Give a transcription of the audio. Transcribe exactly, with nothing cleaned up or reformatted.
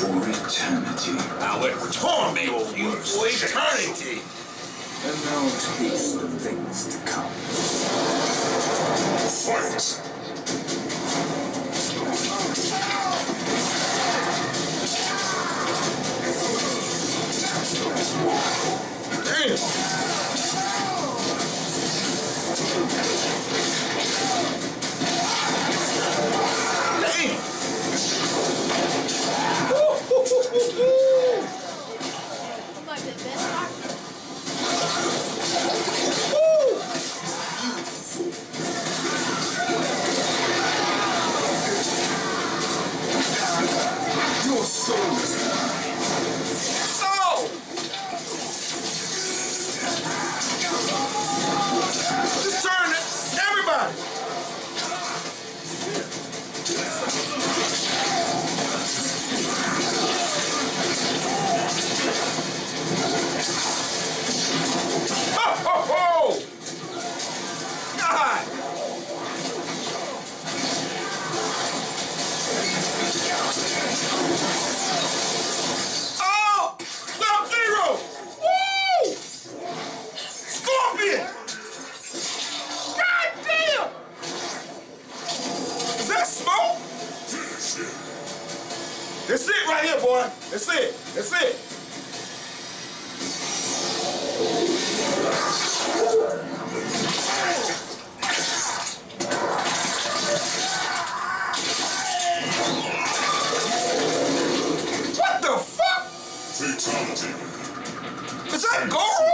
for eternity. I will torment you for eternity. And now taste the things to come. Fight! Damn! Damn! Your soul is Oh! Just turn it! Everybody! Ho, ho, ho! God! Oh! Sub-Zero! Woo! Scorpion! God damn! Is that smoke? That's it right here, boy. That's it. That's it. What the fuck? Fatality. Is that Goro?